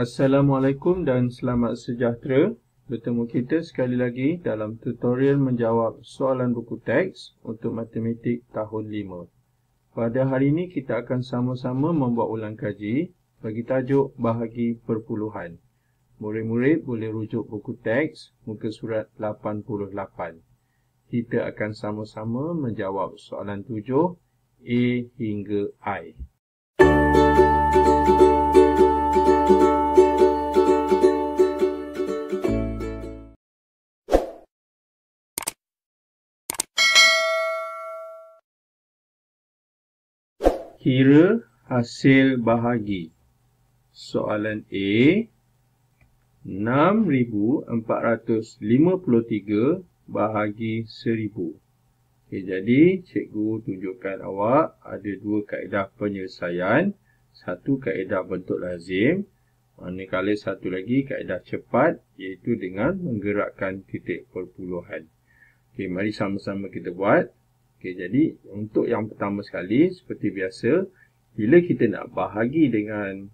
Assalamualaikum dan selamat sejahtera. Bertemu kita sekali lagi dalam tutorial menjawab soalan buku teks untuk matematik tahun 5. Pada hari ini kita akan sama-sama membuat ulang kaji bagi tajuk bahagi perpuluhan. Murid-murid boleh rujuk buku teks muka surat 88. Kita akan sama-sama menjawab soalan 7 A hingga I. Kira hasil bahagi. Soalan A, 6,453 bahagi 1,000. Jadi cikgu tunjukkan awak ada dua kaedah penyelesaian. Satu kaedah bentuk lazim, manakala satu lagi kaedah cepat, iaitu dengan menggerakkan titik perpuluhan. Mari sama-sama kita buat. Jadi untuk yang pertama sekali, seperti biasa, bila kita nak bahagi dengan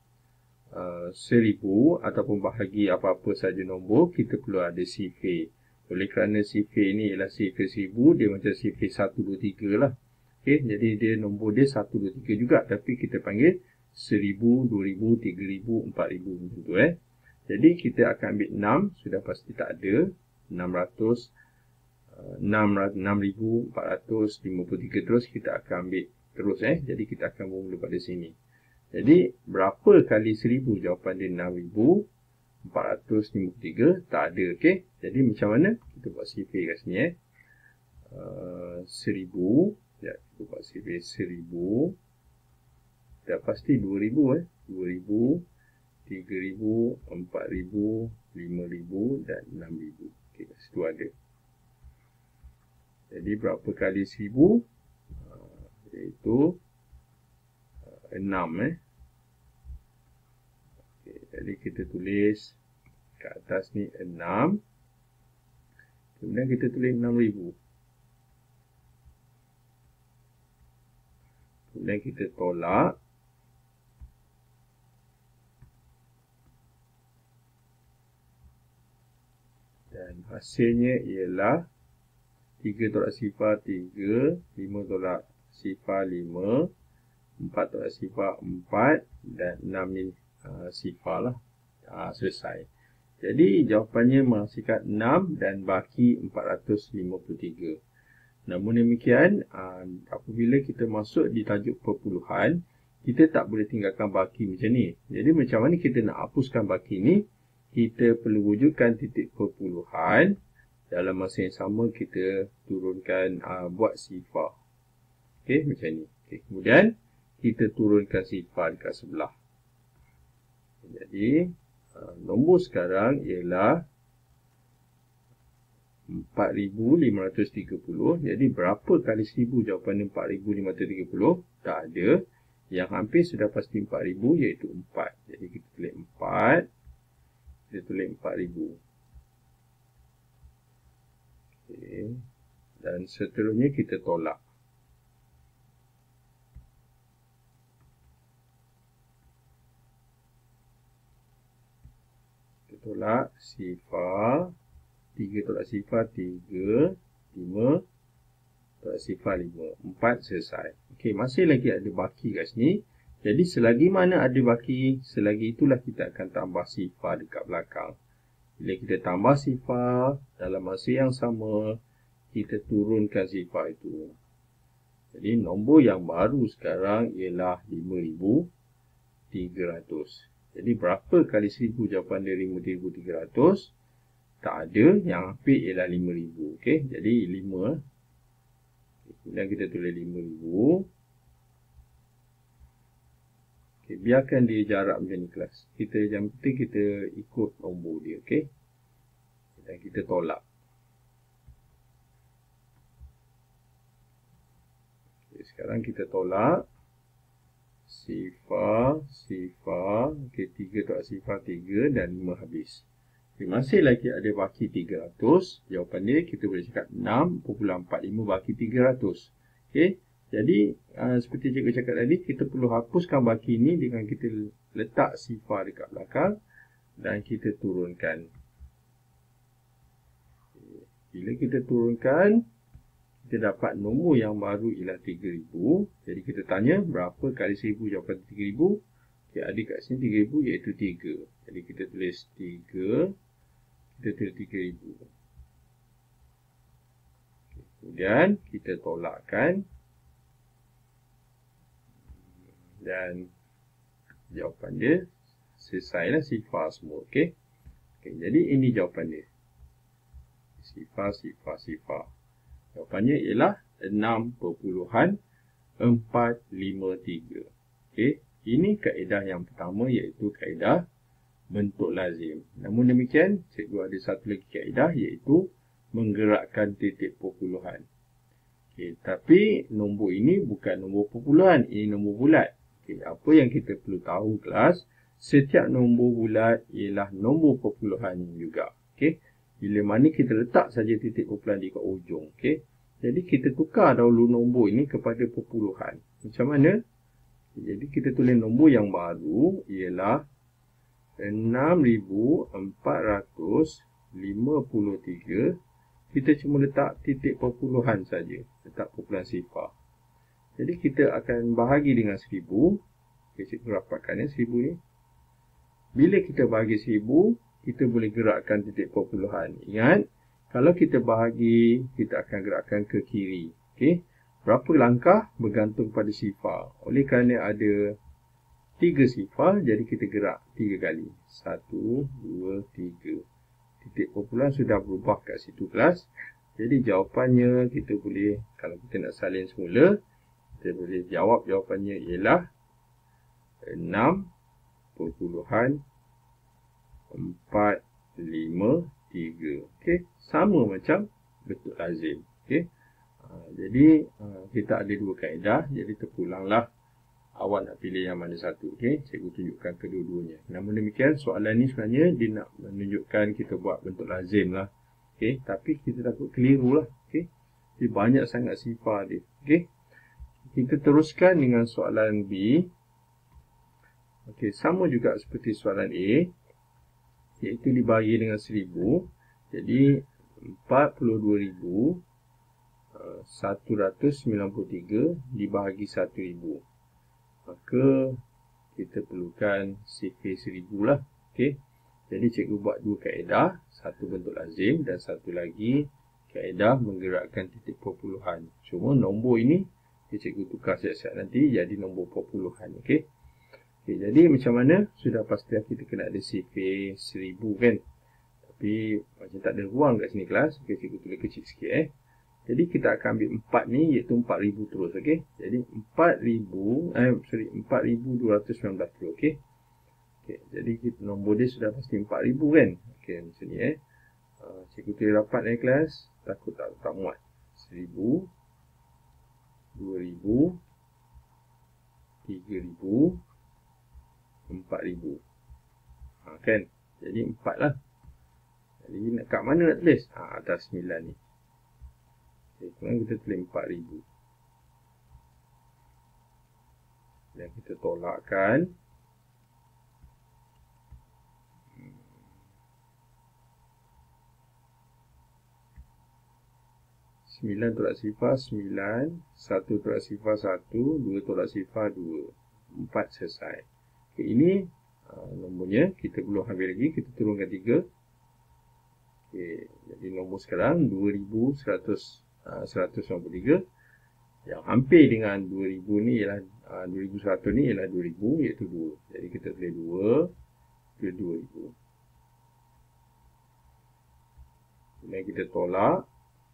1,000 ataupun bahagi apa-apa saja nombor, kita perlu ada sifir. Oleh kerana sifir ini ialah sifir 1,000, dia macam sifir 1, 2, 3 lah. Jadi dia nombor dia 1, 2, 3 juga, tapi kita panggil 1,000, 2,000, 3,000, 4,000 macam tu. Jadi kita akan ambil 6, sudah pasti tak ada, 6,453 terus kita akan ambil terus. Jadi kita akan bermula pada sini. Jadi berapa kali 1,000? Jawapan dia 6,453. Tak ada. Jadi macam mana? Kita buat sifir kat sini. 1,000. Ya, kita buat sifir 1,000. Dah pasti 2,000. 2,000, 3,000, 4,000, 5,000 dan 6,000. Kat situ ada. Jadi berapa kali 1,000? Iaitu 6. Jadi kita tulis kat atas ni 6. Kemudian kita tulis 6,000. Kemudian kita tolak. Dan hasilnya ialah 3 tolak sifar 3, 5 tolak sifar 5, 4 tolak sifar 4 dan 6 ni sifar lah. Selesai. Jadi jawapannya menghasilkan 6 dan baki 453. Namun demikian, apabila kita masuk di tajuk perpuluhan, kita tak boleh tinggalkan baki macam ni. Jadi macam mana kita nak hapuskan baki ni? Kita perlu wujudkan titik perpuluhan. Dalam masa yang sama kita turunkan buat sifar. Macam ni. Kemudian kita turunkan sifar dekat sebelah. Jadi nombor sekarang ialah 4,530. Jadi berapa kali 1,000? Jawapan 4,530. Tak ada. Yang hampir sudah pasti 4,000 iaitu 4. Jadi kita tulis 4. Kita tulis 4,000. Dan seterusnya kita tolak. Kita tolak sifar. 3 tolak sifar 3. 5 tolak sifar 5. 4 selesai. Masih lagi ada baki kat sini. Jadi selagi mana ada baki, selagi itulah kita akan tambah sifar dekat belakang. Bila kita tambah sifar, dalam masa yang sama, kita turunkan sifar itu. Jadi nombor yang baru sekarang ialah 5,300. Jadi berapa kali 1,000? Jawapan dia 5,300. Tak ada. Yang hampir ialah 5,000. Jadi 5. Kemudian kita tulis 5,000. Biarkan dia jarak macam ni kelas. Yang penting kita ikut nombor dia. Dan kita tolak. Sekarang kita tolak. Sifar. 3 tolak sifar 3 dan 5 habis. Masih lagi ada baki 300. Jawapan dia kita boleh cakap 6,45 baki 300. Jadi seperti cikgu cakap tadi, kita perlu hapuskan baki ni dengan kita letak sifar dekat belakang dan kita turunkan. Bila kita turunkan, kita dapat nombor yang baru ialah 3000. Jadi kita tanya berapa kali 1000 jawapan 3000. Okay, ada kat sini 3000 iaitu 3. Jadi kita tulis 3. Kita tulis 3000. Okay, kemudian kita tolakkan. Dan jawapan dia selesailah sifar semua. Okay. Jadi ini jawapan dia. Sifar. Jawapannya ialah 6.453. Okey, ini kaedah yang pertama iaitu kaedah bentuk lazim. Namun demikian, cikgu ada satu lagi kaedah iaitu menggerakkan titik perpuluhan. Okey, tapi nombor ini bukan nombor perpuluhan, ini nombor bulat. Okey, apa yang kita perlu tahu kelas, setiap nombor bulat ialah nombor perpuluhan juga. Okey. Bila mana kita letak saja titik perpuluhan di kat ujung. Okay? Jadi kita tukar dahulu nombor ini kepada perpuluhan. Macam mana? Jadi kita tulis nombor yang baru ialah 6453. Kita cuma letak titik perpuluhan saja. Letak perpuluhan sifar. Jadi kita akan bahagi dengan 1000. Okay, cikgu rapatkan 1000 ni. Bila kita bahagi 1000, kita boleh gerakkan titik perpuluhan. Ingat, kalau kita bahagi, kita akan gerakkan ke kiri. Okey. Berapa langkah bergantung pada sifar. Oleh kerana ada 3 sifar, jadi kita gerak 3 kali. 1, 2, 3. Titik perpuluhan sudah berubah kat situ kelas. Jadi jawapannya kita boleh, kalau kita nak salin semula, kita boleh jawab jawapannya ialah 6.453. Okey, sama macam bentuk lazim. Okey. Jadi kita ada dua kaedah, jadi terpulanglah awak nak pilih yang mana satu. Okey, cikgu tunjukkan kedua-duanya. Namun demikian, soalan ni sebenarnya dia nak menunjukkan kita buat bentuk lazim lah. Okey, tapi kita takut keliru lah. Okey, dia banyak sangat sifar dia. Okey, kita teruskan dengan soalan B. Okey, sama juga seperti soalan A, iaitu dibagi dengan 1000. Jadi 42,193 dibahagi 1000. Maka kita perlukan sifar 1000 lah. Okey, jadi cikgu buat dua kaedah, satu bentuk lazim dan satu lagi kaedah menggerakkan titik perpuluhan. Cuma nombor ini cikgu tukar siap-siap nanti jadi nombor perpuluhan. Okey. Okay, jadi macam mana? Sudah pasti kita kena ada sifar 1000 kan. Tapi macam tak ada ruang kat sini kelas. Okay, cikgu tulis kecil sikit Jadi kita akan ambil 4 ni iaitu 4000 terus. Okay. Jadi 4219 terus. Okay. Okay, jadi nombor dia sudah pasti 4000 kan. Okay, macam ni cikgu tulis rapat kelas. Takut tak muat. 1000, 2000, 3000, 4000. Kan? Jadi 4 lah. Jadi nak kat mana nak tulis? Atas 9 ni. Okay, kemudian kita tulis 4000. Dan kita tolakkan. 9 tolak sifar 9, 1 tolak sifar 1, 2 tolak sifar 2. 4 selesai. Okay, ini nombornya. Kita belum ambil lagi. Kita turunkan 3. Okay, jadi nombor sekarang 2193. Yang hampir dengan 2000 ni ialah 2100 ni ialah 2000 iaitu 2. Jadi kita tulis 2 ke 2000. Kemudian kita tolak.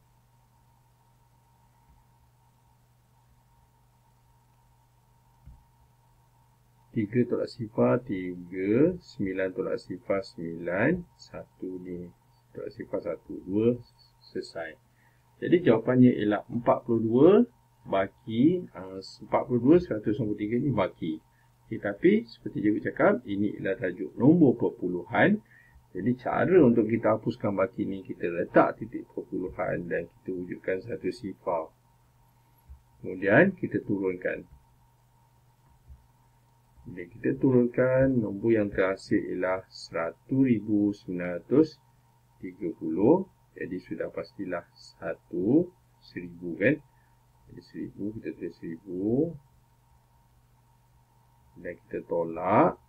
Tiga tolak sifar 3, 9 tolak sifar 9, 1 ni tolak sifar 1, 2, selesai. Jadi jawapannya ialah 42 baki 42 193 ni baki. Okay, tapi seperti cikgu cakap, ini ialah tajuk nombor perpuluhan. Jadi cara untuk kita hapuskan baki ni, kita letak titik perpuluhan dan kita wujudkan satu sifar. Kemudian kita turunkan. Bila kita turunkan, nombor yang terhasil ialah 100,930. Jadi sudah pastilah 1,000 kan. Jadi 1,000, kita tulis 1,000. Dan kita tolak.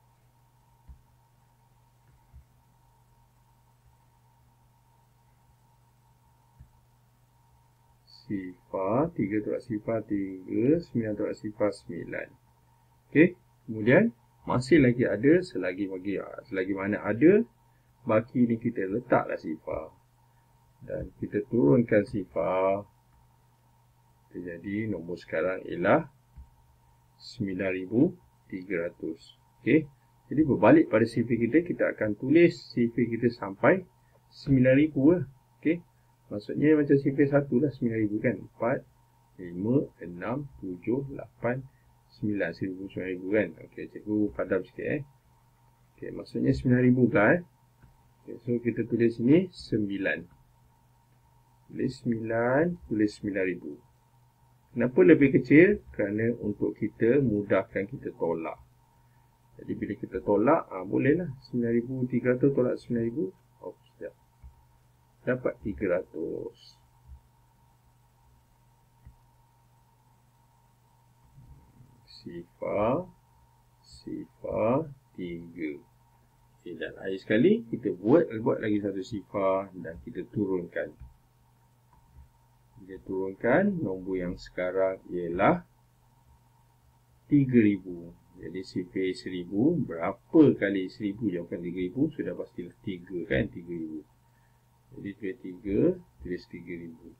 Sifar 3 tolak sifar 3, 9 tolak sifar 9. Okey, kemudian masih lagi ada selagi mana ada baki ni kita letaklah sifar. Dan kita turunkan sifar. Jadi nombor sekarang ialah 9,300. Okey. Jadi berbalik pada sifar kita, kita akan tulis sifar kita sampai 9,000 lah. Okey. Maksudnya macam sifar 1 lah 9,000 kan. 4, 5, 6, 7, 8, 9. 1,000 kan. Okey, cikgu padam sikit Okey, maksudnya 9,000 kan. Okay, so kita tulis sini 9. Tulis 9, tulis 9,000. Kenapa lebih kecil? Kerana untuk kita mudahkan kita tolak. Jadi bila kita tolak, bolehlah 9,300 tolak 9,000. Oh, sekejap. Dapat 300. Sifar 3. Okay, dan akhir sekali kita buat lagi satu sifar dan kita turunkan. Kita turunkan, nombor yang sekarang ialah 3,000. Jadi sifar 1,000, berapa kali 1,000 jawapan 3,000? Sudah pastilah 3 kan, 3,000. Jadi tulis 3, tulis 3,000.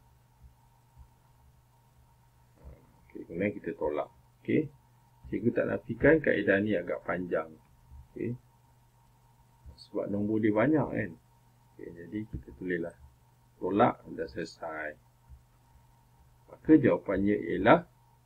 Okey, kemudian kita tolak. Okey. Cikgu tak nafikan kaedah ni agak panjang. Okey. Sebab nombor dia banyak kan. Okey, jadi kita tulislah. Tolak dah selesai. Maka jawapannya ialah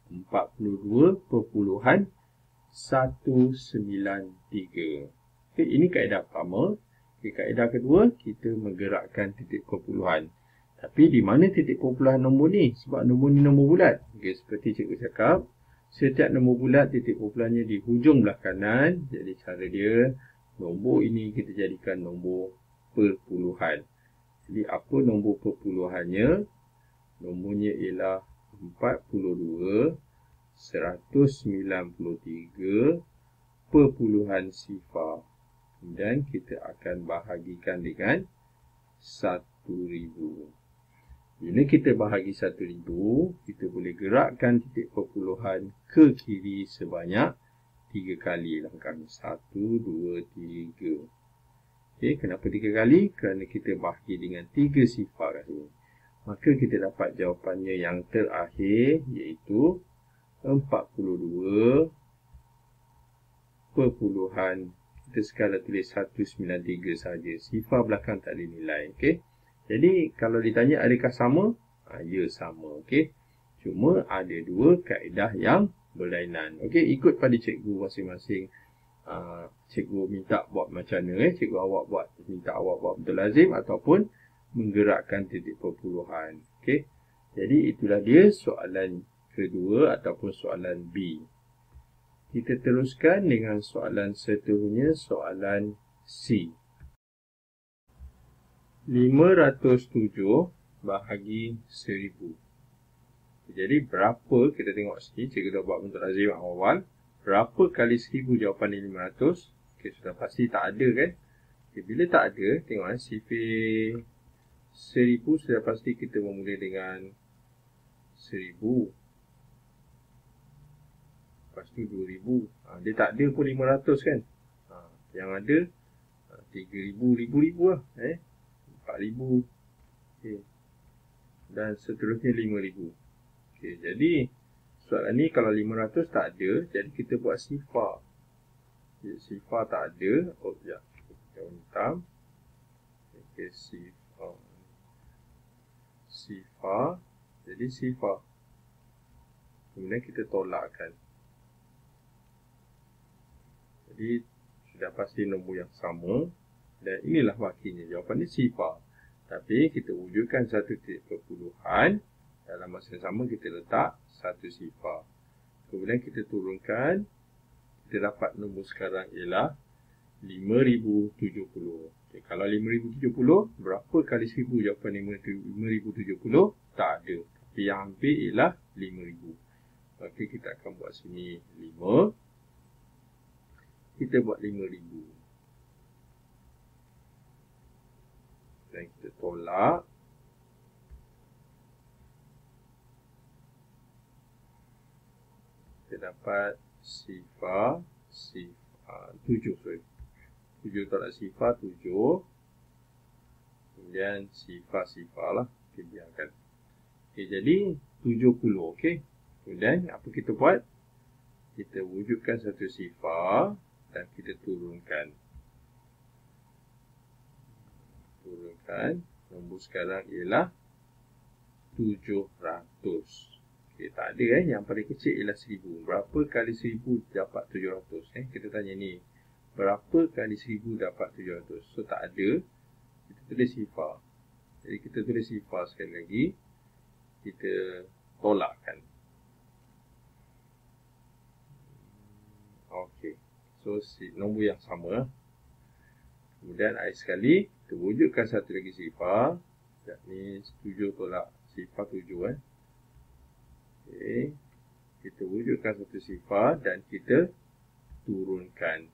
42.193. Okey, ini kaedah pertama. Okey, kaedah kedua, kita menggerakkan titik perpuluhan. Tapi di mana titik perpuluhan nombor ni? Sebab nombor ni nombor bulat. Okey, seperti cikgu cakap, setiap nombor bulat titik perpuluhannya di hujung belah kanan. Jadi cara dia, nombor ini kita jadikan nombor perpuluhan. Jadi apa nombor perpuluhannya? Nombornya ialah 42,193 perpuluhan sifar. Dan kita akan bahagikan dengan 1,000. Bila kita bahagi 1,000, kita boleh gerakkan titik perpuluhan ke kiri sebanyak 3 kali langkahnya. 1, 2, 3. Okey, kenapa 3 kali? Kerana kita bahagi dengan 3 sifar kat sini. Maka kita dapat jawapannya yang terakhir, iaitu 42 perpuluhan. Kita sekadar tulis 193 saja. Sifar belakang tak ada nilai. Okey. Jadi kalau ditanya adakah sama? Ya, sama. Okey. Cuma ada dua kaedah yang berlainan. Okey, ikut pada cikgu masing-masing. Cikgu minta buat macam mana? Cikgu minta awak buat betul lazim ataupun menggerakkan titik perpuluhan. Okey. Jadi itulah dia soalan kedua ataupun soalan B. Kita teruskan dengan soalan seterusnya, soalan C. 507 bahagi 1000. Jadi berapa, kita tengok sini, cikgu dah buat bentuk lazim awal. Berapa kali 1000 jawapan ni 500? Okey, sudah pasti tak ada kan? Okay, bila tak ada, tengok sifar 1000 sudah pasti kita memulai dengan 1000. Lepas tu 2000. Dia tak ada pun 500 kan? Yang ada 3000, 1000 lah. 4000. Okay. Dan seterusnya 5000. Okay, jadi soalan ni kalau 500 tak ada, jadi kita buat sifar. Sifar tak ada. Oh, sekejap. Kita hitam. Okay, sifar. Jadi sifar. Kemudian kita tolakkan. Jadi sudah pasti nombor yang sama. Dan inilah bakinya. Jawapan ni sifar. Tapi kita wujudkan satu titik perpuluhan. Dalam masa yang sama kita letak 1 sifar. Kemudian kita turunkan. Kita dapat nombor sekarang ialah 5070. Okay, kalau 5070, berapa kali 1000 jawapan 5070? Tak ada. Tapi yang hampir ialah 5000. Okey, kita akan buat sini 5. Kita buat 5000. Dan kita tolak. Kita dapat sifar 7, sorry. 7 tolak sifar 7. Kemudian sifar lah. Okay, biarkan. Okay, jadi 70. Okay. Kemudian apa kita buat? Kita wujudkan satu sifar dan kita turunkan. Nombor sekarang ialah 700. Okay, tak ada yang paling kecil ialah 1000. Berapa kali 1000 dapat 700? Kita tanya ni. Berapa kali 1000 dapat 700? So tak ada. Kita tulis sifar. Jadi kita tulis sifar sekali lagi. Kita tolakkan. Okey. So nombor yang sama. Kemudian akhir sekali kita wujudkan satu lagi sifar. Yakni 7 tolak sifar 7. Okay. Kita wujudkan satu sifar dan kita turunkan.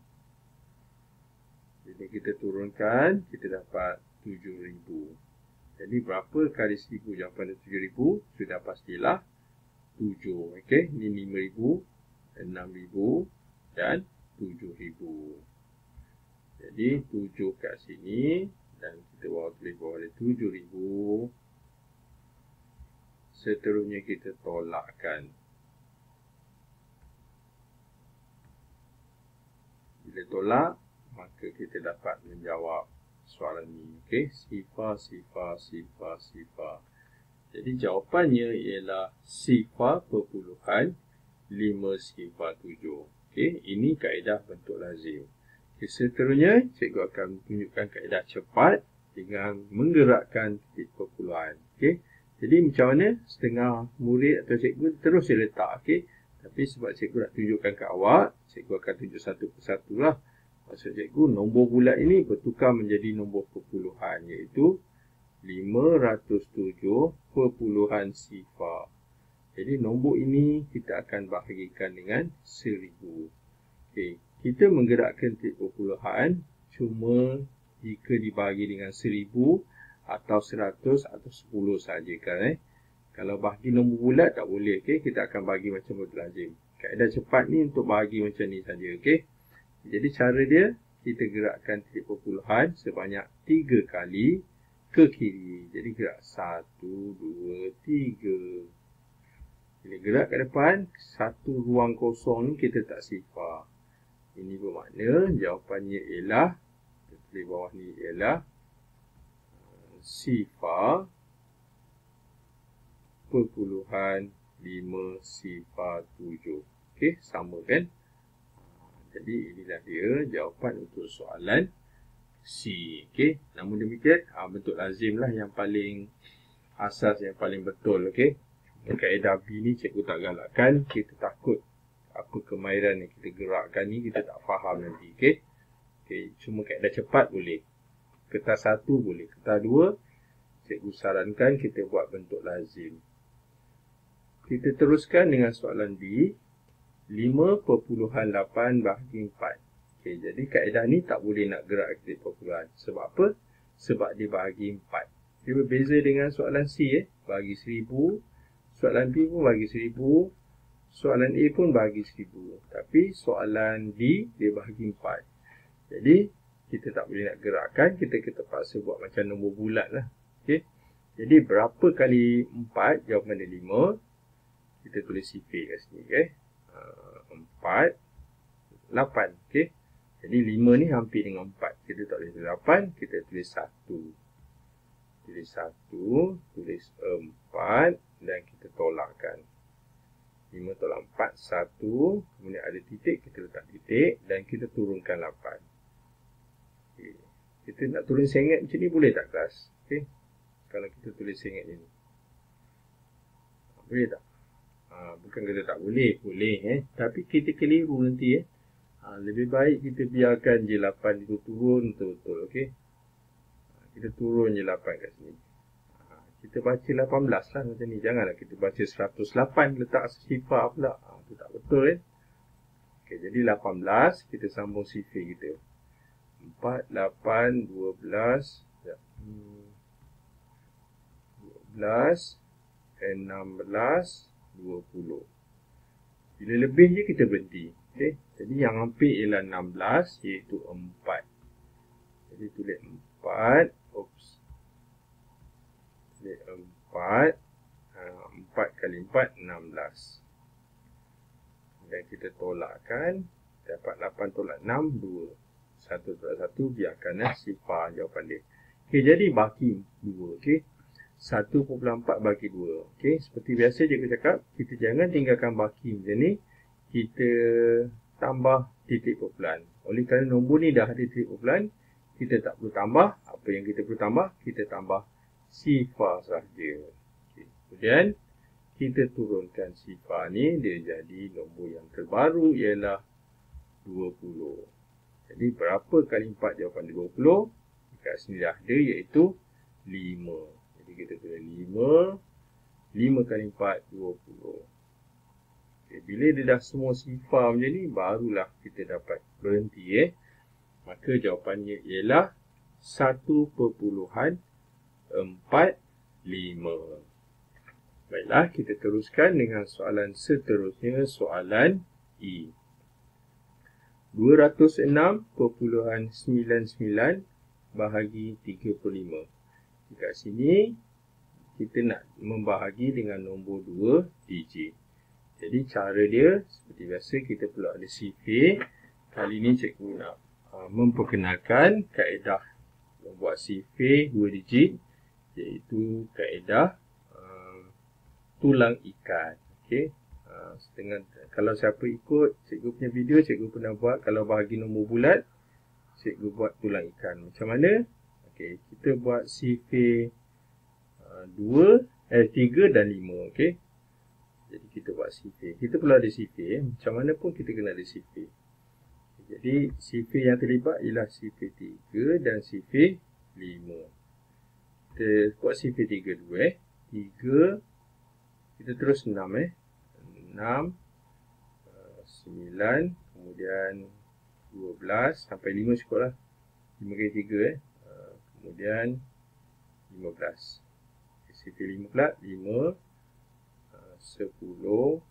Jadi kita turunkan, kita dapat 7000. Jadi berapa kali 1000 jawapan 7000? Sudah pastilah 7. Okey, ini 5000, 6000 dan 7000. Jadi 7 kat sini dan kita tulis bawah dia 7000. Seterusnya kita tolakkan. Bila tolak, maka kita dapat menjawab soalan ini. Okey, sifar. Jadi jawapannya ialah sifar perpuluhan 507. Okey, ini kaedah bentuk lazim. Okay, seterusnya, cikgu akan tunjukkan kaedah cepat dengan menggerakkan titik perpuluhan. Okey. Jadi macam mana setengah murid atau cikgu terus dia letak. Okay? Tapi sebab cikgu nak tunjukkan ke awak, cikgu akan tunjuk satu persatu lah. Maksud cikgu, nombor bulat ini bertukar menjadi nombor perpuluhan, iaitu 507 perpuluhan sifar. Jadi nombor ini kita akan bahagikan dengan 1000. Okay. Kita menggerakkan titik perpuluhan cuma jika dibahagi dengan 1000 atau 100 atau 10 saja kan. Kalau bahagi nombor bulat tak boleh. Okay? Kita akan bahagi macam bentuk lazim. Kaedah cepat ni untuk bahagi macam ni saja. Okay? Jadi cara dia, kita gerakkan titik perpuluhan sebanyak 3 kali ke kiri. Jadi gerak 1, 2, 3. Bila gerak ke depan, satu ruang kosong ni kita tak sifar. Ini bermakna jawapannya ialah, kita tulis bawah ni ialah sifar perpuluhan 507. Okey, sama kan? Jadi inilah dia jawapan untuk soalan C. Okey, namun demikian bentuk lazim lah yang paling asas, yang paling betul. Okey, kaedah B ni cikgu tak galakkan. Kita takut apa kemahiran yang kita gerakkan ni kita tak faham nanti. Okey, cuma kaedah cepat boleh. Kertas 1 boleh. Kertas 2, cikgu sarankan kita buat bentuk lazim. Kita teruskan dengan soalan B. 5.8 bahagi 4. Okay, jadi kaedah ni tak boleh nak gerak titik perpuluhan. Sebab apa? Sebab dia bahagi 4. Dia berbeza dengan soalan C. Bahagi 1000. Soalan B pun bahagi 1000. Soalan A pun bahagi 1000. Tapi soalan D dia bahagi 4. Jadi kita tak boleh nak gerakkan, kita terpaksa buat macam nombor bulat lah. Okay. Jadi berapa kali 4? Jawapan dia 5. Kita tulis sifir kat sini. Okay. 4, 8. Okay. Jadi 5 ni hampir dengan 4. Kita tak tulis 8, kita tulis 1. Tulis 1, tulis 4 dan kita tolakkan. 5 tolak 4, 1. Kemudian ada titik, kita letak titik dan kita turunkan 8. Okay. Kita nak turun sengit macam ni boleh tak kelas? Okay. Kalau kita tulis sengit ni. Boleh tak? Bukan kata tak boleh, boleh tapi kita keliru nanti lebih baik kita biarkan je 8 itu turun betul-betul, okey. Kita turun je 8 kat sini. Kita baca 18 lah macam ni. Janganlah kita baca 108 letak sifar pula. Itu tak betul okey, jadi 18 kita sambung sifar kita. 4, 8, 12, 12, 16, 20. Bila lebih je kita berhenti. Okay. Jadi yang hampir ialah 16 iaitu 4. Jadi tulis 4. Tulis 4. 4 kali 4, 16. Dan kita tolakkan. Dapat 8 tolak 6, 2. 1 tolak 1, biarkanlah sifar jawapan dia. Okay, jadi baki 2. Okay. 1.4 bagi 2. Okey, seperti biasa cikgu cakap, kita jangan tinggalkan baki macam ni. Kita tambah titik perpuluhan. Oleh kerana nombor ni dah ada titik perpuluhan, kita tak perlu tambah. Apa yang kita perlu tambah? Kita tambah sifar sahaja. Okay. Kemudian, kita turunkan sifar ni, dia jadi nombor yang terbaru ialah 20. Jadi, berapa kali 4 jawapan dia 20? Dekat sini dah ada iaitu 5. Jadi kita tulis 5. 5 kali 4, 20. Okay, bila dia dah semua sifar macam ni, barulah kita dapat berhenti. Maka jawapannya ialah 1.45. Baiklah, kita teruskan dengan soalan seterusnya, soalan E. 206.99 bahagi 35. Dekat sini, kita nak membahagi dengan nombor 2 digit. Jadi, cara dia, seperti biasa, kita perlu ada sifar. Kali ini, cikgu nak memperkenalkan kaedah membuat sifar 2 digit, iaitu kaedah tulang ikat. Okay. Kalau siapa ikut cikgu punya video, cikgu pernah buat, kalau bahagi nombor bulat, cikgu buat tulang ikan. Macam mana? Okay, kita buat sifar 3 dan 5. Okay. Jadi kita buat sifar. Kita perlu ada sifar. Macam mana pun kita kena ada sifar. Jadi sifar yang terlibat ialah sifar 3 dan sifar 5. Kita buat sifar 3 dulu. 3. Kita terus 6. 6. 9. Kemudian 12. Sampai 5 cukup lah. 5 kali 3. Kemudian 15. Sifar 5 pula. 5, 10, 15,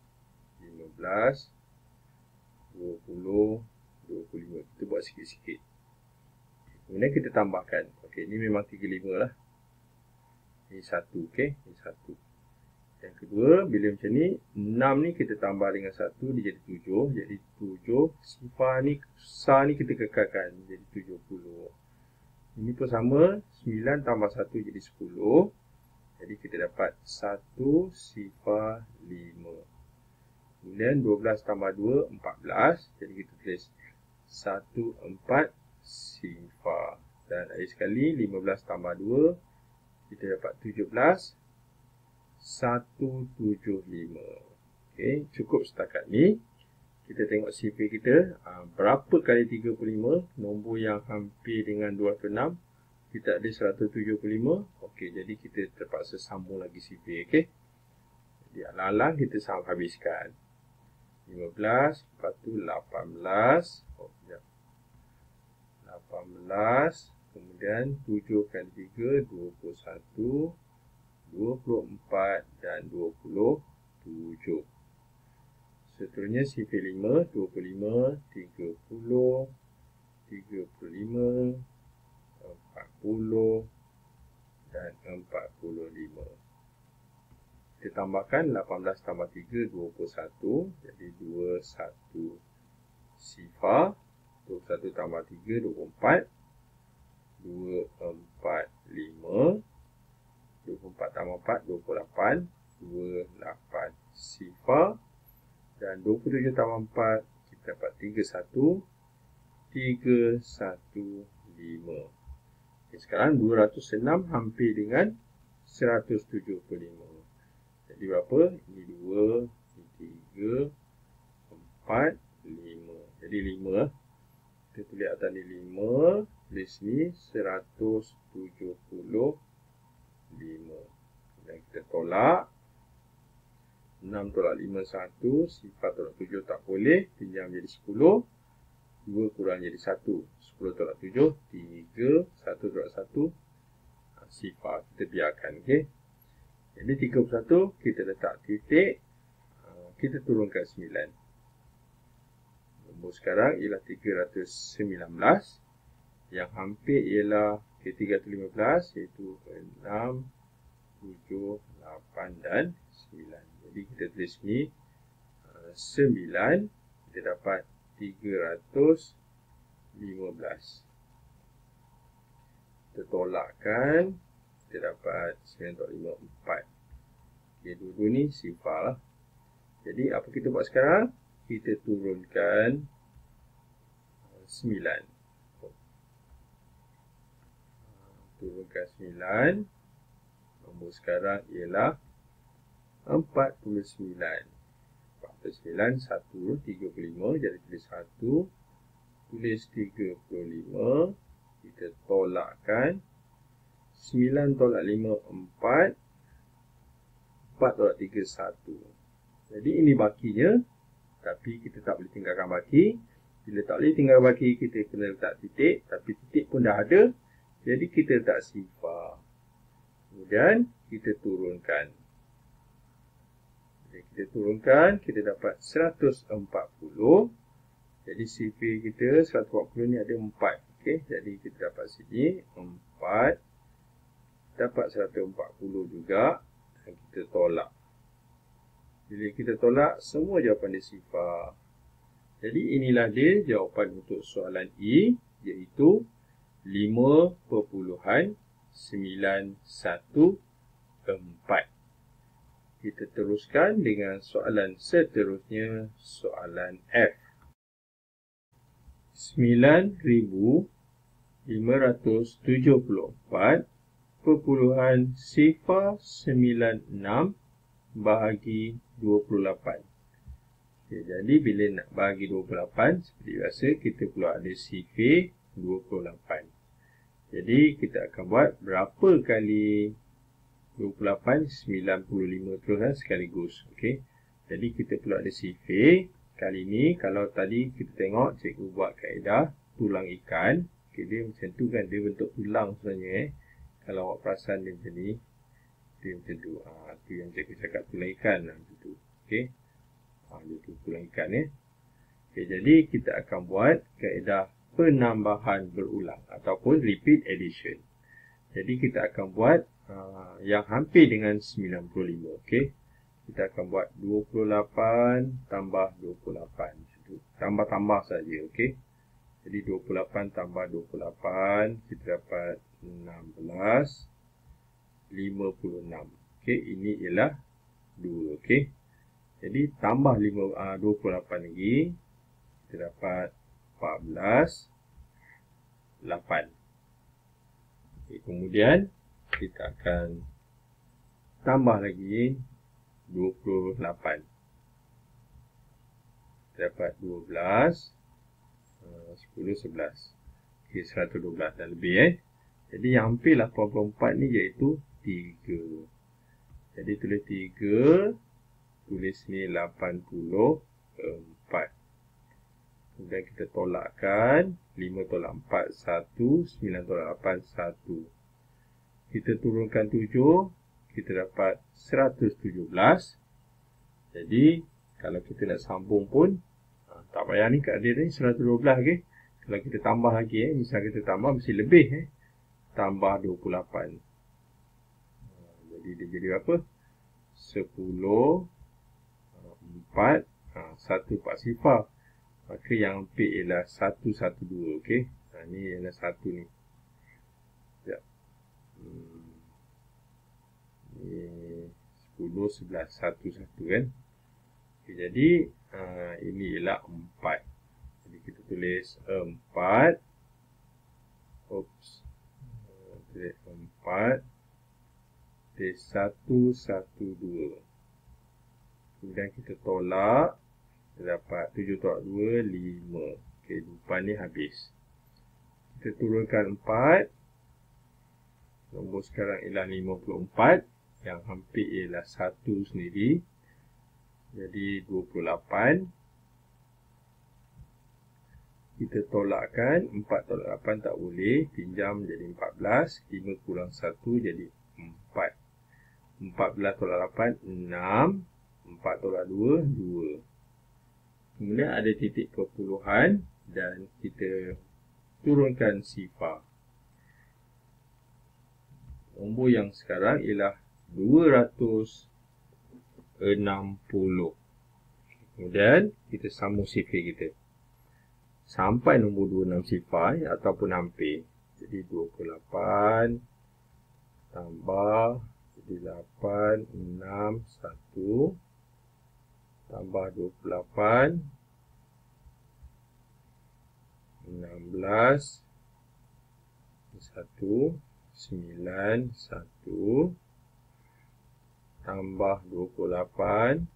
20, 25. Kita buat sikit-sikit. Kemudian kita tambahkan. Okey, ini memang 35 lah. Ini 1, okey. Ini 1. Yang kedua, bila macam ni, 6 ni kita tambah dengan 1, dia jadi 7. Jadi 7. Sifar ni, besar ni kita kekalkan. Jadi 70. Ini pun sama, 9 tambah 1 jadi 10. Jadi kita dapat 1 sifar 5. Kemudian 12 tambah 2, 14. Jadi kita tulis 1, 4 sifar. Dan lagi sekali, 15 tambah 2, kita dapat 17. 175. Okey, cukup setakat ni. Kita tengok sifar kita. Berapa kali 35? Nombor yang hampir dengan 206. Kita ada 175. Okey, jadi kita terpaksa sambung lagi sifar. Okey. Jadi alang-alang kita habiskan. 15, lepas tu 18. 18. Kemudian 7 kali 3, 21. 24 dan 27. Seterusnya sifar 5, 25, 30, 35, 40 dan 45. Kita tambahkan 18 tambah 3, 21. Jadi 21 sifar. 21 tambah 3, 24. 245. 24 tambah 4, 28. 28 sifar. Dan 27 tambah 4, kita dapat 31. 315. Okay, sekarang 206 hampir dengan 175. Jadi berapa? Ini 2, ini 3, 4, 5. Jadi 5. Kita tulis atas ni 5. Tulis ni 175. Dan kita tolak. 6 tolak 5, 1. Sifar tolak 7 tak boleh. Pinjam jadi 10. 2 kurang jadi 1. 10 tolak 7. 3. 1 tolak 1. Sifar. Kita biarkan. Okay. Jadi 31. Kita letak titik. Kita turunkan 9. Nombor sekarang ialah 319. Yang hampir ialah 315. Iaitu 6, 7, 8 dan 9. Jadi kita tulis ni 9. Kita dapat 315. Kita tolakkan. Kita dapat 9 4. Okay, dua-dua ni sifar lah. Jadi apa kita buat sekarang? Kita turunkan 9. Turunkan 9. Nombor sekarang ialah 49. 49, 1, 35. Jadi tulis 1. Tulis 35. Kita tolakkan. 9 tolak 5, 4. 4 tolak 3, 1. Jadi ini bakinya. Tapi kita tak boleh tinggalkan baki. Bila tak boleh tinggalkan baki, kita kena letak titik. Tapi titik pun dah ada. Jadi kita letak sifar. Kemudian kita turunkan. Jadi kita turunkan. Kita dapat 140. Jadi sifar kita 140 ni ada 4. Okay. Jadi kita dapat sini 4. Dapat 140 juga. Dan kita tolak. Bila kita tolak, semua jawapan dia sifar. Jadi inilah dia jawapan untuk soalan E. Iaitu 5.914. Kita teruskan dengan soalan seterusnya. Soalan F. 9.574.096 bahagi 28. Okay, jadi bila nak bahagi 28, seperti biasa kita perlu ada sifar 28. Jadi kita akan buat berapa kali 28, 95 terus sekaligus. Okay. Jadi kita perlu ada sifar. Kali ni kalau tadi kita tengok cikgu buat kaedah tulang ikan. Okay, dia macam tu kan, dia bentuk tulang sebenarnya. Kalau awak perasan dia macam ni. Dia macam tu. Tu yang cikgu cakap tulang ikan. Macam tu. Okay. Dia tu tulang ikan ya. Okay, jadi kita akan buat kaedah penambahan berulang. Ataupun repeat addition. Jadi kita akan buat yang hampir dengan 95. Okay. Kita akan buat 28 tambah 28. Tambah-tambah saja. Okay. Jadi 28 tambah 28, kita dapat 16, 56. Okey, ini ialah 2. Okey. Jadi tambah 28 lagi, kita dapat 14, 8. Okay, kemudian kita akan tambah lagi 28. Kita dapat 12. 10, 11. Okay, 112 dan lebih Jadi yang hampir 84 ni iaitu 3. Jadi tulis 3. Tulis ni 84. Kemudian kita tolakkan. 5 tolak 4, 1. 9 tolak 8, 1. Kita turunkan 7. Kita dapat 117. Jadi kalau kita nak sambung pun tak payah ni, kat dia ni 112 okay? Kalau kita tambah lagi misal kita tambah mesti lebih tambah 28. Jadi dia jadi berapa? 10 4 1 sifar. Maka yang hampir ialah 112 okey. Ni ialah 1 ni. Sekejap. Ni 10 11 1 kan. Okay, jadi ini ialah 4. Jadi kita tulis 4. Oops. Tulis 4. Tulis 112. Kemudian kita tolak. Kita dapat 7 tolak 2, 5. Okey, depan ni habis. Kita turunkan 4. Nombor sekarang ialah 54. Yang hampir ialah 1 sendiri. Jadi 28. Kita tolakkan. 4 tolak 8 tak boleh. Pinjam jadi 14. 5 kurang 1 jadi 4. 14 tolak 8, 6. 4 tolak 2, 2. Kemudian ada titik perpuluhan dan kita turunkan sifar. Nombor yang sekarang ialah 260. Kemudian kita sambung sifir kita. Sampai nombor 26 sifar ataupun hampir. Jadi 28 tambah jadi 8, 6, 1. Tambah 28, 16, 1, 9, 1, tambah 28,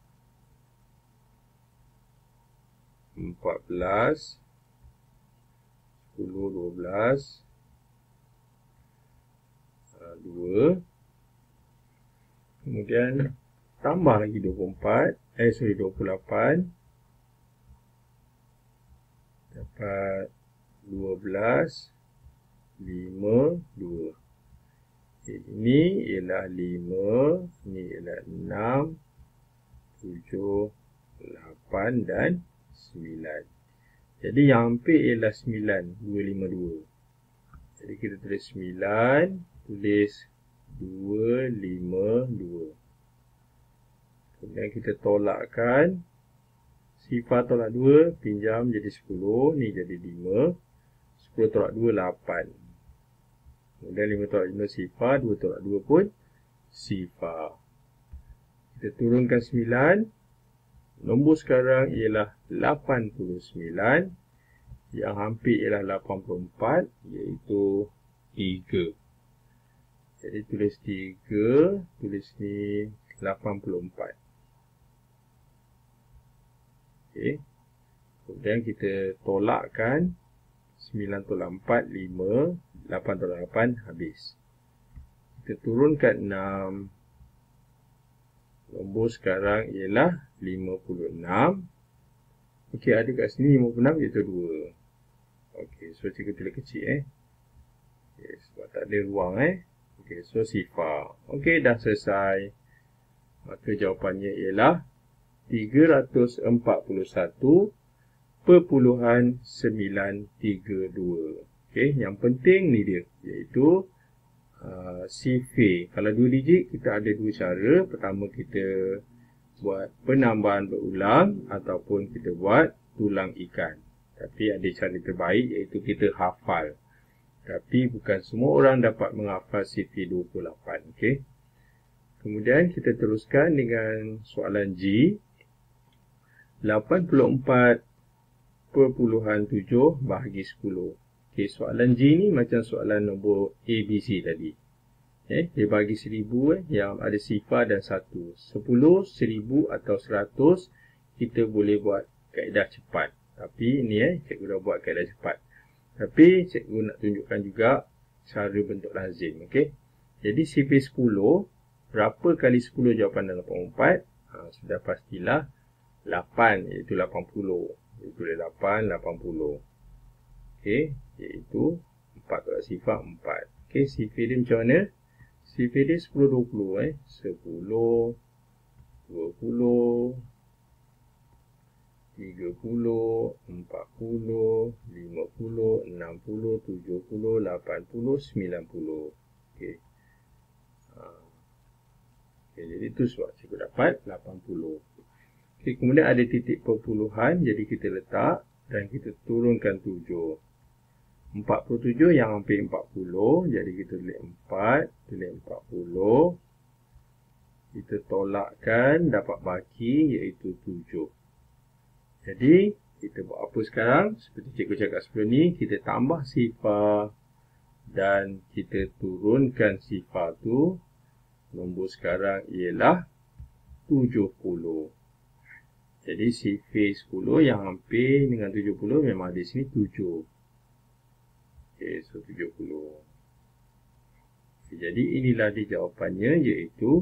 14, 10, 12, 2. Kemudian tambah lagi 28. 28. Dapat 12, 5, 2. Okay, ini ialah 5. Ini ialah 6, 7, 8 dan 9. Jadi yang hampir ialah 9, 252. Jadi kita tulis 9, tulis 252. Kemudian kita tolakkan. Sifar tolak 2, pinjam jadi 10. Ni jadi 5. 10 tolak 2, 8. Kemudian 5 tolak 5 sifar. 2 tolak 2 pun sifar. Kita turunkan 9. Nombor sekarang ialah 89. Yang hampir ialah 84. Iaitu 3. Jadi tulis 3. Tulis ni 84. Okay. Kemudian kita tolakkan. 9 tolak 4, 5. 8 tolak 8, habis. Kita turunkan 6. Nombor sekarang ialah 56. Okey, ada kat sini 56 iaitu 2. Okey, so kita tulis kecil Okay, sebab tak ada ruang Okey, so sifar. Okey, dah selesai. Maka jawapannya ialah 341.932. Okey, yang penting ni dia, iaitu sifir. Kalau 2 digit, kita ada 2 cara. Pertama, kita buat penambahan berulang ataupun kita buat tulang ikan. Tapi ada cara terbaik, iaitu kita hafal. Tapi bukan semua orang dapat menghafal sifir 28. Okey. Kemudian kita teruskan dengan soalan G. 84.7 bahagi 10. Okey, soalan G ni macam soalan nombor ABC tadi. Dia bagi 1000 yang ada sifar dan 1. 10, 1000 atau 100 kita boleh buat kaedah cepat. Tapi ni cikgu dah buat kaedah cepat. Tapi cikgu nak tunjukkan juga cara bentuk lazim. Okey. Jadi sifir 10, berapa kali 10 jawapan dalam 84? Sudah pastilah 8, iaitu 80. Iaitu 8, 80. Okey, iaitu 4 tolak sifar 4. Okey, sifir dia macam mana? Sifir dia 10, 20. 10, 20, 30, 40, 50, 60, 70, 80, 90. Okey. Okay, jadi itu sebab cikgu dapat 80. Okay, kemudian ada titik perpuluhan. Jadi kita letak dan kita turunkan 7. 47 yang hampir 40. Jadi kita tulis 4. Tulis 40. Kita tolakkan dapat baki iaitu 7. Jadi kita buat apa sekarang? Seperti cikgu cakap sebelum ni. Kita tambah sifar. Dan kita turunkan sifar tu. Nombor sekarang ialah 70. Jadi sifar 10 yang hampir dengan 70 memang di sini 7. Okey, so 70. Jadi inilah dia jawapannya, iaitu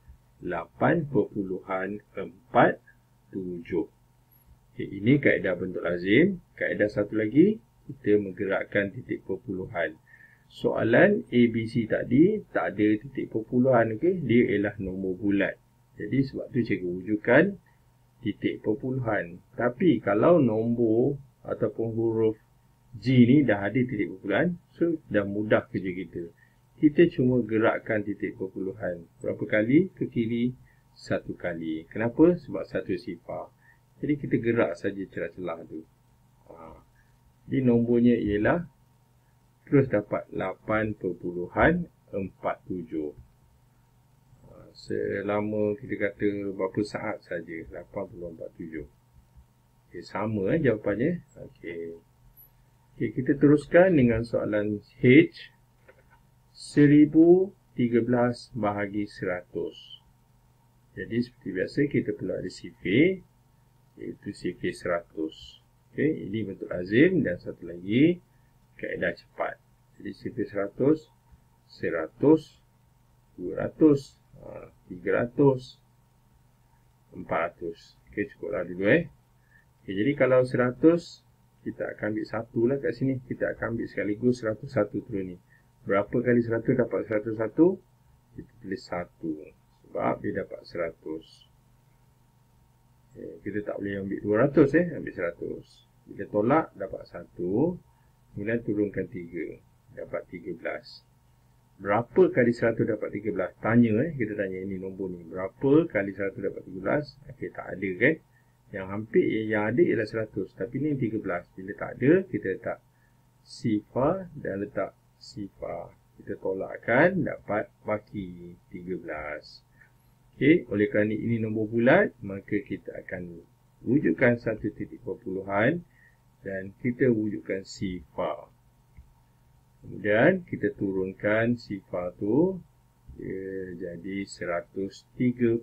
8.47. Okay, ini kaedah bentuk lazim. Kaedah satu lagi, kita menggerakkan titik perpuluhan. Soalan ABC tadi tak ada titik perpuluhan, okay? Dia ialah nombor bulat. Jadi sebab tu cikgu wujudkan titik perpuluhan. Tapi kalau nombor ataupun huruf G ni dah ada titik perpuluhan, so dah mudah kerja kita. Kita cuma gerakkan titik perpuluhan. Berapa kali? Ke kiri? 1 kali. Kenapa? Sebab satu sifar. Jadi kita gerak saja celah-celah tu. Jadi nombornya ialah terus dapat 8.47. Selama kita kata berapa saat saja, 8.47. Okay, sama jawapannya. Okay, kita teruskan dengan soalan H. 1013 bahagi 100. Jadi seperti biasa kita perlu ada sifar, iaitu sifar 100. Okey, ini bentuk lazim dan satu lagi kaedah cepat. Jadi sifar 100, 100, 200, 300, 400. Okey, cukuplah dulu Okey, jadi kalau 100, kita akan ambil satu lah kat sini. Kita akan ambil sekaligus 101 terus ni. Berapa kali 100 dapat 101? Kita tulis 1. Sebab dia dapat 100. Kita tak boleh ambil 200 ambil 100. Bila tolak dapat 1. Kemudian turunkan 3. Dapat 13. Berapa kali 100 dapat 13? Tanya kita tanya ini nombor ni. Berapa kali 100 dapat 13? Okey, tak ada kan? Yang hampir yang ada ialah 100. Tapi ni 13. Bila tak ada, kita letak sifar dan letak sifar. Kita tolakkan dapat baki 13. Okey, oleh kerana ini nombor bulat, maka kita akan wujudkan satu titik perpuluhan dan kita wujudkan sifar. Kemudian kita turunkan sifar tu, dia jadi 130.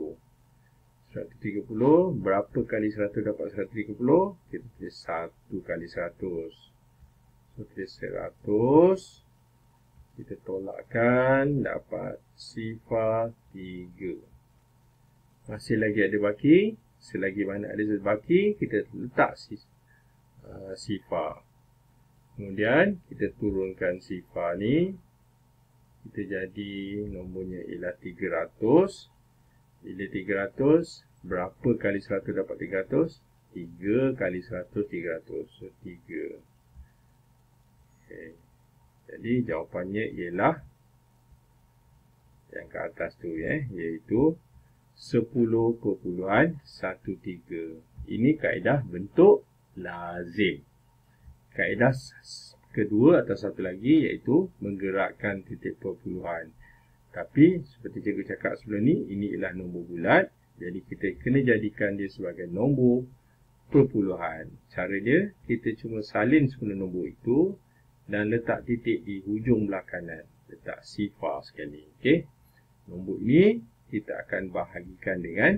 130, berapa kali 100 dapat 130? Kita tulis 1 kali 100. So, tulis 100. Kita tolakkan, dapat sifar 3. Masih lagi ada baki. Selagi mana ada baki, kita letak sifar. Kemudian, kita turunkan sifar ni. Kita jadi nombornya ialah 300. Bila 300, berapa kali 100 dapat 300? 3 kali 100, 300. So, 3. Okay. Jadi, jawapannya ialah yang ke atas tu, iaitu 10.13. Ini kaedah bentuk lazim. Kaedah kedua atau satu lagi iaitu menggerakkan titik perpuluhan. Tapi seperti cikgu cakap sebelum ni, ini ialah nombor bulat. Jadi kita kena jadikan dia sebagai nombor perpuluhan. Cara dia, kita cuma salin semua nombor itu dan letak titik di hujung belah kanan. Letak sifar sekali. Okey. Nombor ini kita akan bahagikan dengan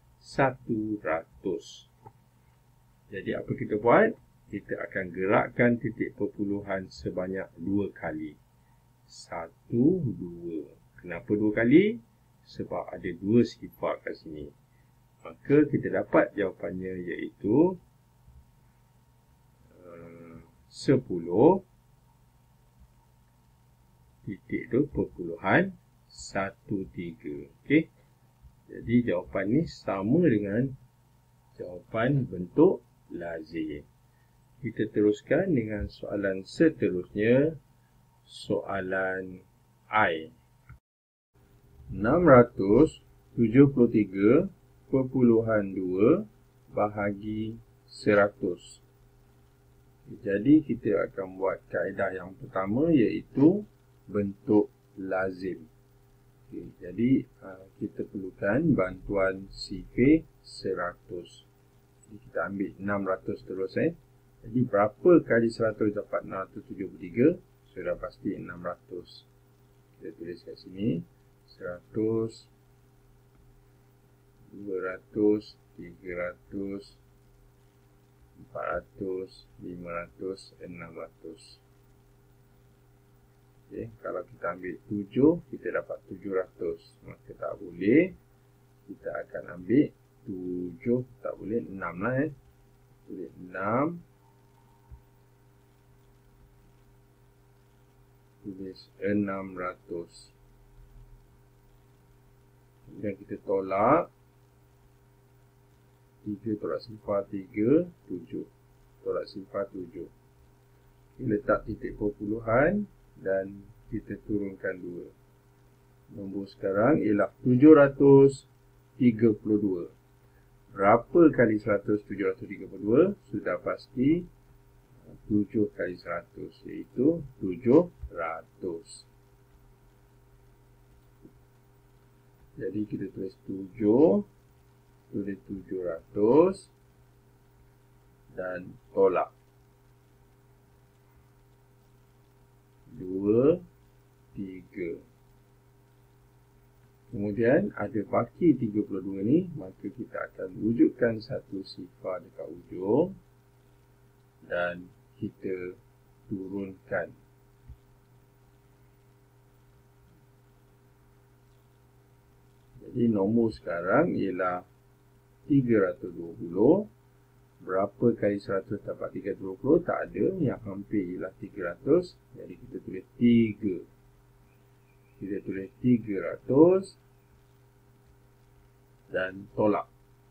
100. Jadi apa kita buat? Kita akan gerakkan titik perpuluhan sebanyak 2 kali. 1, 2. Kenapa 2 kali? Sebab ada 2 sifar kat sini. Maka kita dapat jawapannya iaitu 10 titik tu perpuluhan 13. Okey. Jadi jawapan ni sama dengan jawapan bentuk lazim. Kita teruskan dengan soalan seterusnya. Soalan I. 673.2 bahagi 100. Jadi kita akan buat kaedah yang pertama iaitu bentuk lazim. Okay, jadi kita perlukan bantuan sifar 100. Jadi kita ambil 600 terus. Jadi berapa kali 100 dapat 673? Sudah pasti 600. Kita tulis kat sini 100 2 200, 300, 400, 500, 600. Okay, kalau kita ambil 7, kita dapat 700. Maka tak boleh. Kita akan ambil 7, tak boleh 6 lah Tulis 6. Tulis 600. Kemudian kita tolak. 3 tolak sifar 3, 7. Tolak sifar 7. Kita letak titik perpuluhan dan kita turunkan 2. Nombor sekarang ialah 732. Berapa kali 100 732? Sudah pasti 7 kali 100, iaitu 700. Jadi kita tulis 7, tulis 700 dan tolak 2, 3. Kemudian ada baki 32 ni, maka kita akan wujudkan satu sifar dekat ujung dan kita turunkan. Jadi nombor sekarang ialah 320. Berapa kali 100 dapat 320? Tak ada. Yang hampir ialah 300. Jadi kita tulis 3. Kita tulis 300 dan tolak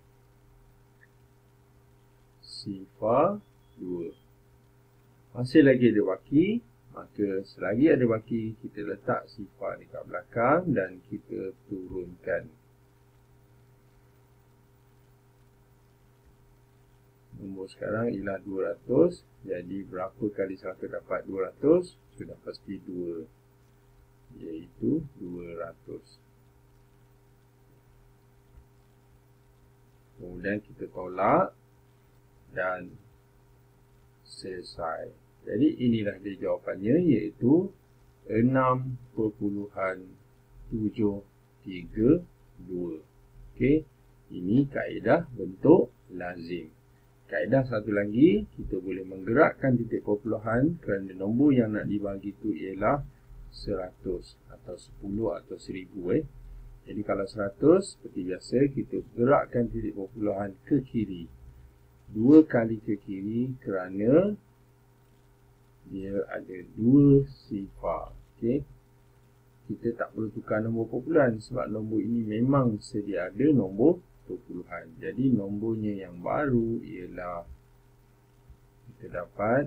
sifar 2. Masih lagi ada baki, maka selagi ada baki, kita letak sifar dekat belakang dan kita turunkan. Nombor sekarang ialah 200. Jadi berapa kali 100 dapat 200? Sudah pasti 2, iaitu 200. Kemudian kita tolak dan selesai. Jadi inilah dia jawapannya, iaitu 6.732. Okey, ini kaedah bentuk lazim. Kaedah satu lagi, kita boleh menggerakkan titik perpuluhan kerana nombor yang nak dibagi itu ialah 100 atau 10 atau 1000. Jadi kalau 100, seperti biasa, kita gerakkan titik perpuluhan ke kiri. 2 kali ke kiri kerana dia ada 2 sifar. Okay. Kita tak perlu tukar nombor perpuluhan sebab nombor ini memang sedia ada nombor perpuluhan. Jadi nombornya yang baru ialah kita dapat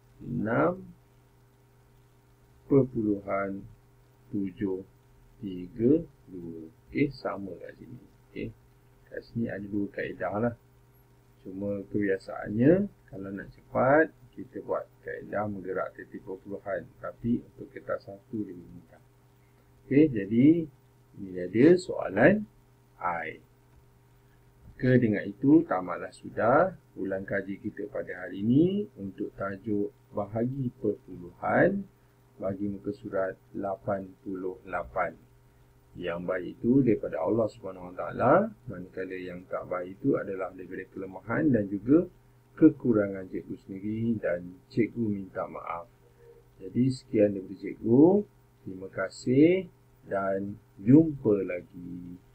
6.732. Okey, sama kat sini. Okey. Kat sini ada 2 kaedah lah. Cuma kebiasaannya kalau nak cepat kita buat kaedah menggerak titik perpuluhan, tapi untuk kertas 1 lebih mudah. Okey, jadi ini dia soalan I. Maka dengan itu tamatlah sudah ulang kaji kita pada hari ini untuk tajuk bahagi perpuluhan bagi muka surat 88. Yang baik itu daripada Allah SWT, manakala yang tak baik itu adalah daripada kelemahan dan juga kekurangan cikgu sendiri dan cikgu minta maaf. Jadi sekian daripada cikgu. Terima kasih dan jumpa lagi.